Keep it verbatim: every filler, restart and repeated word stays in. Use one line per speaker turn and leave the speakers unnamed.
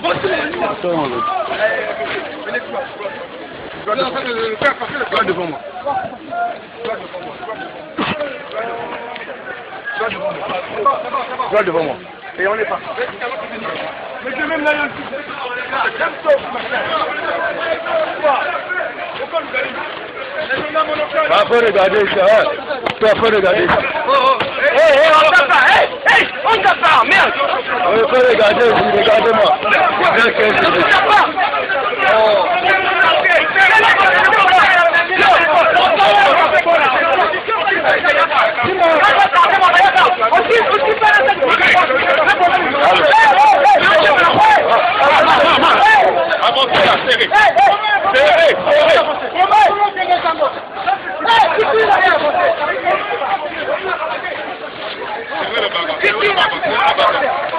Toi devant moi. Toi devant moi. Et on est parti. Mais je vais même là. Tu vas pas regarder ça. Tu vas pas regarder ça.
Hé, hé, on tape pas. Hé, hé, on tape pas. Merde.
On va pas regarder, regardez-moi.
On tape pas. Oh.
Avancez là, serrez. Serrez, serrez.